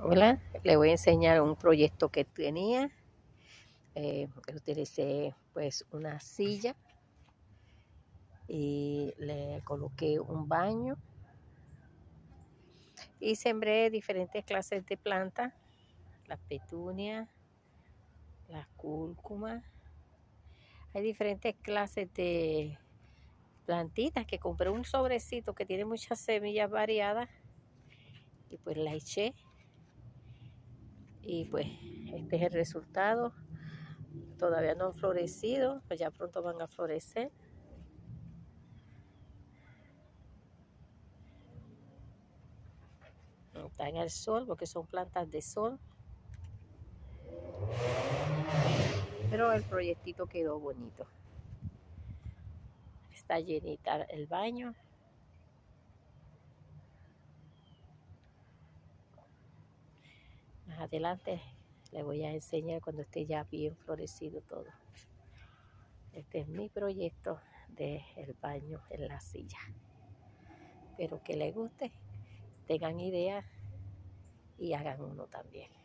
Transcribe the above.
Hola, le voy a enseñar un proyecto que tenía. Utilicé pues una silla y le coloqué un baño y sembré diferentes clases de plantas, las petunias, las cúrcumas. Hay diferentes clases de plantitas que compré un sobrecito que tiene muchas semillas variadas y pues la eché y pues este es el resultado. Todavía no han florecido, pues ya pronto van a florecer. Están al sol porque son plantas de sol, pero el proyectito quedó bonito. Está llenita el baño. Más adelante le voy a enseñar cuando esté ya bien florecido todo. Este es mi proyecto del baño en la silla. Espero que les guste, tengan ideas y hagan uno también.